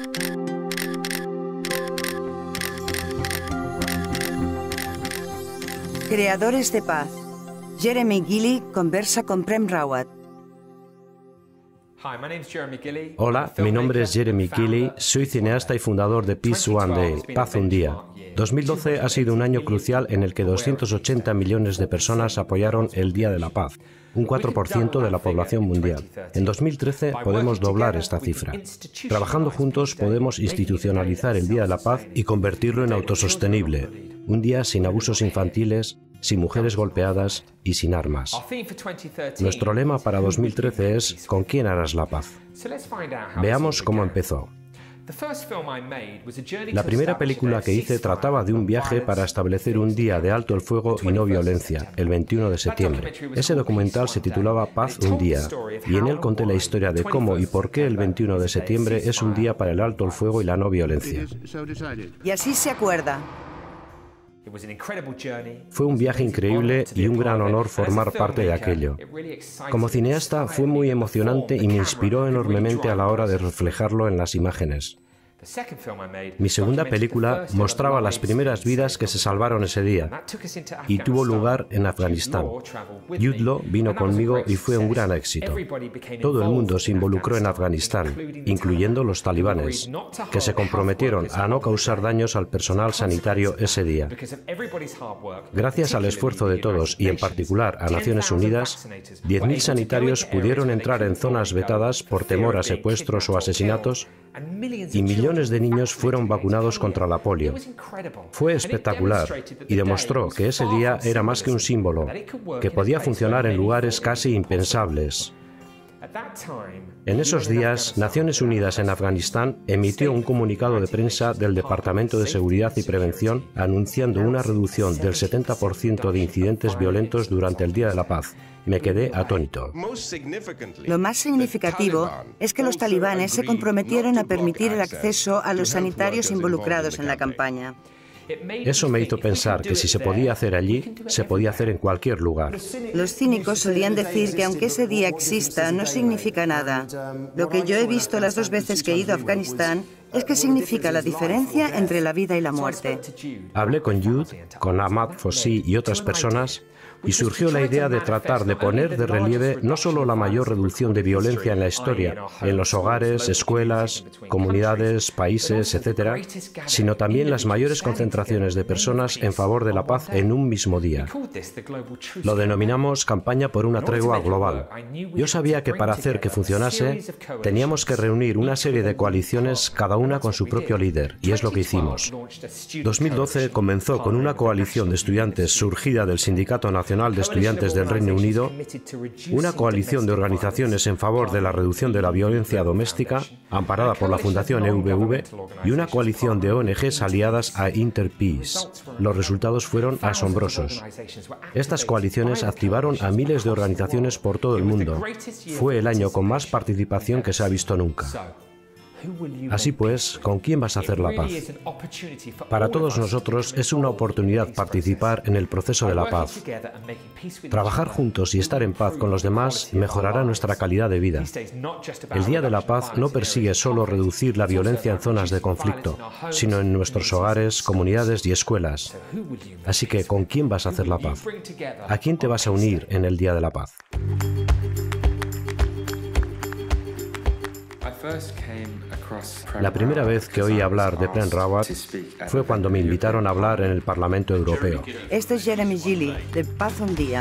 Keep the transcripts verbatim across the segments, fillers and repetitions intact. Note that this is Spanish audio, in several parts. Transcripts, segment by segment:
Creadores de paz. Jeremy Gilley conversa con Prem Rawat. Hola, mi nombre es Jeremy Gilley, soy cineasta y fundador de Peace One Day, Paz un Día. dos mil doce ha sido un año crucial en el que doscientos ochenta millones de personas apoyaron el Día de la Paz, un cuatro por ciento de la población mundial. En dos mil trece podemos doblar esta cifra. Trabajando juntos podemos institucionalizar el Día de la Paz y convertirlo en autosostenible, un día sin abusos infantiles, sin mujeres golpeadas y sin armas. Nuestro lema para dos mil trece es ¿con quién harás la paz? Veamos cómo empezó. La primera película que hice trataba de un viaje para establecer un día de alto el fuego y no violencia, el veintiuno de septiembre. Ese documental se titulaba Paz un Día, y en él conté la historia de cómo y por qué el veintiuno de septiembre es un día para el alto el fuego y la no violencia. Y así se acuerda. Fue un viaje increíble y un gran honor formar parte de aquello. Como cineasta fue muy emocionante y me inspiró enormemente a la hora de reflejarlo en las imágenes. Mi segunda película mostraba las primeras vidas que se salvaron ese día y tuvo lugar en Afganistán. Jude Law vino conmigo y fue un gran éxito. Todo el mundo se involucró en Afganistán, incluyendo los talibanes, que se comprometieron a no causar daños al personal sanitario ese día. Gracias al esfuerzo de todos y en particular a Naciones Unidas, diez mil sanitarios pudieron entrar en zonas vetadas por temor a secuestros o asesinatos y millones de niños fueron vacunados contra la polio. Fue espectacular y demostró que ese día era más que un símbolo, que podía funcionar en lugares casi impensables. En esos días, Naciones Unidas en Afganistán emitió un comunicado de prensa del Departamento de Seguridad y Prevención anunciando una reducción del setenta por ciento de incidentes violentos durante el Día de la Paz. Me quedé atónito. Lo más significativo es que los talibanes se comprometieron a permitir el acceso a los sanitarios involucrados en la campaña. Eso me hizo pensar que si se podía hacer allí, se podía hacer en cualquier lugar. Los cínicos solían decir que aunque ese día exista, no significa nada. Lo que yo he visto las dos veces que he ido a Afganistán es que significa la diferencia entre la vida y la muerte. Hablé con Jude, con Ahmad Fossi y otras personas, y surgió la idea de tratar de poner de relieve no solo la mayor reducción de violencia en la historia, en los hogares, escuelas, comunidades, países, etcétera, sino también las mayores concentraciones de personas en favor de la paz en un mismo día. Lo denominamos campaña por una tregua global. Yo sabía que para hacer que funcionase, teníamos que reunir una serie de coaliciones, cada una con su propio líder, y es lo que hicimos. dos mil doce comenzó con una coalición de estudiantes surgida del Sindicato Nacional de Estudiantes del Reino Unido, una coalición de organizaciones en favor de la reducción de la violencia doméstica, amparada por la Fundación E V V, y una coalición de O N Ges aliadas a Interpeace. Los resultados fueron asombrosos. Estas coaliciones activaron a miles de organizaciones por todo el mundo. Fue el año con más participación que se ha visto nunca. Así pues, ¿con quién vas a hacer la paz? Para todos nosotros es una oportunidad participar en el proceso de la paz. Trabajar juntos y estar en paz con los demás mejorará nuestra calidad de vida. El Día de la Paz no persigue solo reducir la violencia en zonas de conflicto, sino en nuestros hogares, comunidades y escuelas. Así que, ¿con quién vas a hacer la paz? ¿A quién te vas a unir en el Día de la Paz? La primera vez que oí hablar de Prem Rawat fue cuando me invitaron a hablar en el Parlamento Europeo. Este es Jeremy Gilley, de Paz un Día.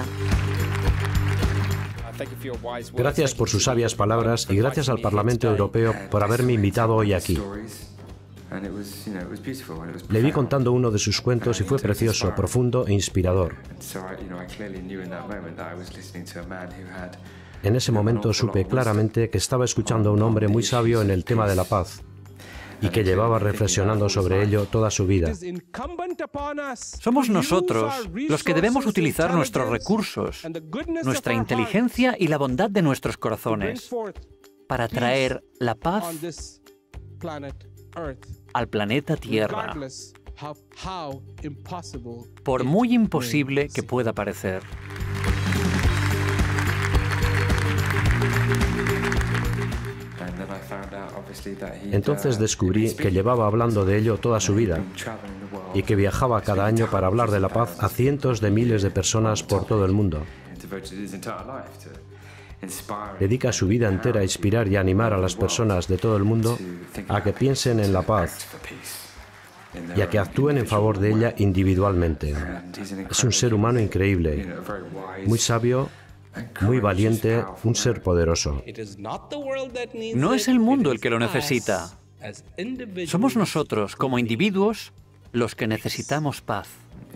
Gracias por sus sabias palabras y gracias al Parlamento Europeo por haberme invitado hoy aquí. Le vi contando uno de sus cuentos y fue precioso, profundo e inspirador. En ese momento supe claramente que estaba escuchando a un hombre muy sabio en el tema de la paz y que llevaba reflexionando sobre ello toda su vida. Somos nosotros los que debemos utilizar nuestros recursos, nuestra inteligencia y la bondad de nuestros corazones para traer la paz al planeta Tierra, por muy imposible que pueda parecer. Entonces descubrí que llevaba hablando de ello toda su vida y que viajaba cada año para hablar de la paz a cientos de miles de personas por todo el mundo. Dedica su vida entera a inspirar y animar a las personas de todo el mundo a que piensen en la paz y a que actúen en favor de ella individualmente. Es un ser humano increíble, muy sabio, muy valiente, un ser poderoso. No es el mundo el que lo necesita. Somos nosotros, como individuos, los que necesitamos paz.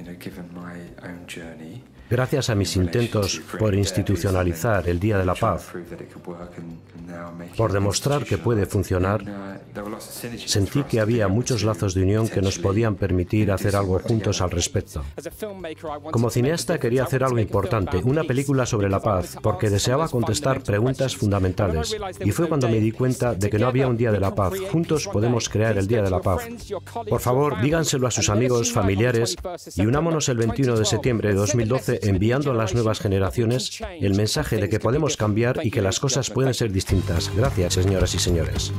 Gracias a mis intentos por institucionalizar el Día de la Paz, por demostrar que puede funcionar, sentí que había muchos lazos de unión que nos podían permitir hacer algo juntos al respecto. Como cineasta quería hacer algo importante, una película sobre la paz, porque deseaba contestar preguntas fundamentales. Y fue cuando me di cuenta de que no había un Día de la Paz. Juntos podemos crear el Día de la Paz. Por favor, díganselo a sus amigos, familiares, y unámonos el veintiuno de septiembre de dos mil doce enviando a las nuevas generaciones el mensaje de que podemos cambiar y que las cosas pueden ser distintas. Gracias, señoras y señores.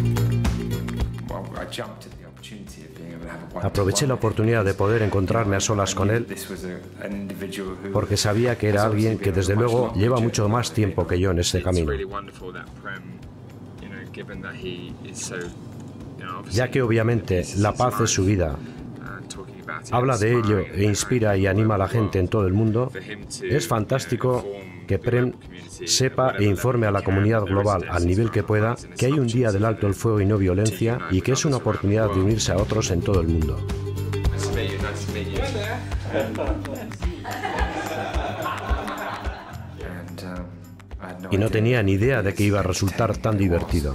Aproveché la oportunidad de poder encontrarme a solas con él porque sabía que era alguien que desde luego lleva mucho más tiempo que yo en este camino. Ya que obviamente la paz es su vida, habla de ello e inspira y anima a la gente en todo el mundo, es fantástico que Prem sepa e informe a la comunidad global, al nivel que pueda, que hay un día del alto el fuego y no violencia y que es una oportunidad de unirse a otros en todo el mundo. Y no tenía ni idea de que iba a resultar tan divertido.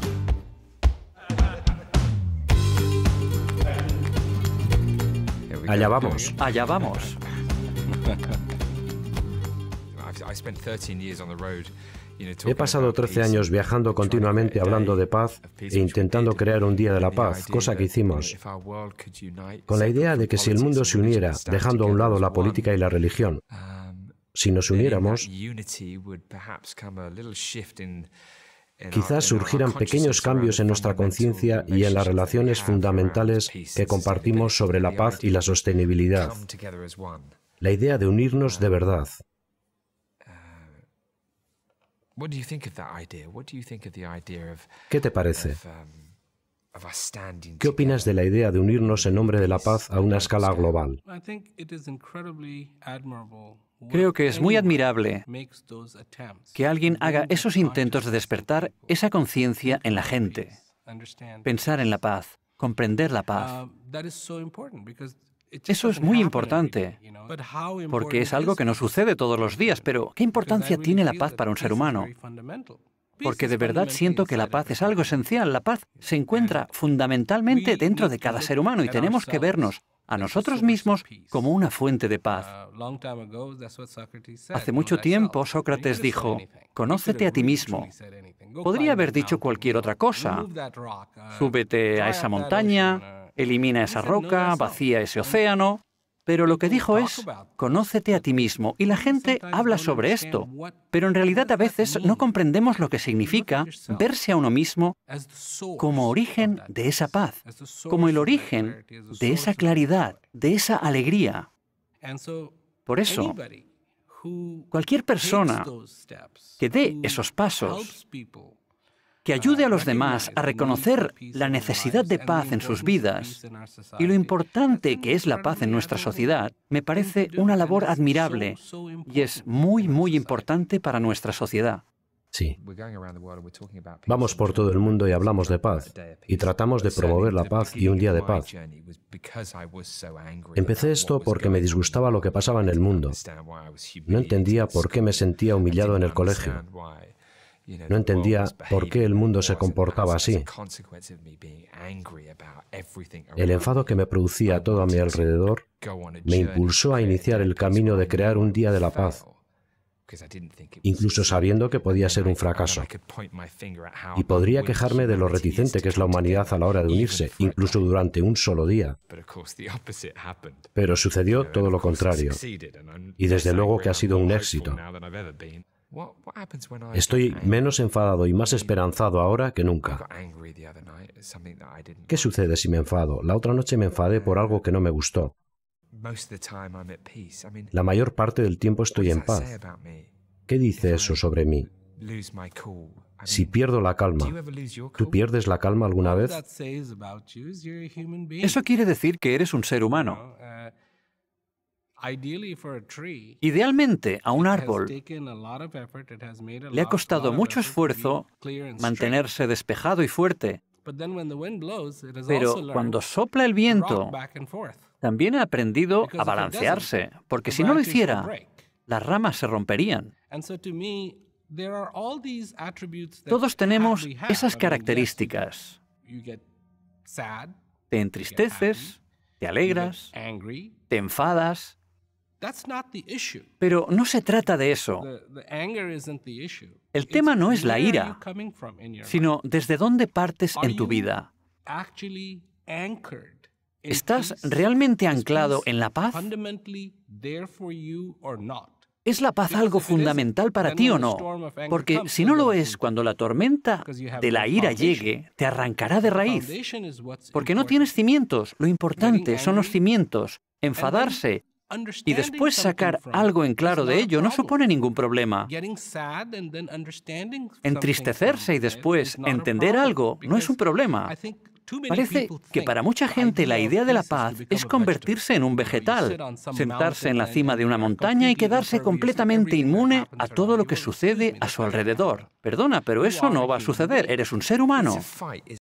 Allá vamos. Allá vamos. He pasado trece años viajando continuamente hablando de paz e intentando crear un Día de la Paz, cosa que hicimos, con la idea de que si el mundo se uniera, dejando a un lado la política y la religión, si nos uniéramos, quizás surgieran pequeños cambios en nuestra conciencia y en las relaciones fundamentales que compartimos sobre la paz y la sostenibilidad. La idea de unirnos de verdad. ¿Qué te parece? ¿Qué opinas de la idea de unirnos en nombre de la paz a una escala global? Creo que es muy admirable que alguien haga esos intentos de despertar esa conciencia en la gente, pensar en la paz, comprender la paz. Eso es muy importante, porque es algo que no sucede todos los días, pero ¿qué importancia tiene la paz para un ser humano? Porque de verdad siento que la paz es algo esencial. La paz se encuentra fundamentalmente dentro de cada ser humano y tenemos que vernos a nosotros mismos como una fuente de paz. Hace mucho tiempo Sócrates dijo, «Conócete a ti mismo». Podría haber dicho cualquier otra cosa. Súbete a esa montaña, elimina esa roca, vacía ese océano. Pero lo que dijo es, conócete a ti mismo. Y la gente habla sobre esto. Pero en realidad a veces no comprendemos lo que significa verse a uno mismo como origen de esa paz, como el origen de esa claridad, de esa alegría. Por eso, cualquier persona que dé esos pasos, que ayude a los demás a reconocer la necesidad de paz en sus vidas y lo importante que es la paz en nuestra sociedad, me parece una labor admirable y es muy, muy importante para nuestra sociedad. Sí. Vamos por todo el mundo y hablamos de paz, y tratamos de promover la paz y un día de paz. Empecé esto porque me disgustaba lo que pasaba en el mundo. No entendía por qué me sentía humillado en el colegio. No entendía por qué el mundo se comportaba así. El enfado que me producía todo a mi alrededor me impulsó a iniciar el camino de crear un Día de la Paz, incluso sabiendo que podía ser un fracaso. Y podría quejarme de lo reticente que es la humanidad a la hora de unirse, incluso durante un solo día. Pero sucedió todo lo contrario. Y desde luego que ha sido un éxito. Estoy menos enfadado y más esperanzado ahora que nunca. ¿Qué sucede si me enfado? La otra noche me enfadé por algo que no me gustó. La mayor parte del tiempo estoy en paz. ¿Qué dice eso sobre mí? Si pierdo la calma, ¿tú pierdes la calma alguna vez? Eso quiere decir que eres un ser humano. Idealmente, a un árbol le ha costado mucho esfuerzo mantenerse despejado y fuerte. Pero cuando sopla el viento, también ha aprendido a balancearse, porque si no lo hiciera, las ramas se romperían. Todos tenemos esas características. Te entristeces, te alegras, te enfadas. Pero no se trata de eso. El tema no es la ira, sino desde dónde partes en tu vida. ¿Estás realmente anclado en la paz? ¿Es la paz algo fundamental para ti o no? Porque si no lo es, cuando la tormenta de la ira llegue, te arrancará de raíz. Porque no tienes cimientos. Lo importante son los cimientos. Enfadarse y después sacar algo en claro de ello no supone ningún problema. Entristecerse y después entender algo no es un problema. Parece que para mucha gente la idea de la paz es convertirse en un vegetal, sentarse en la cima de una montaña y quedarse completamente inmune a todo lo que sucede a su alrededor. Perdona, pero eso no va a suceder. Eres un ser humano.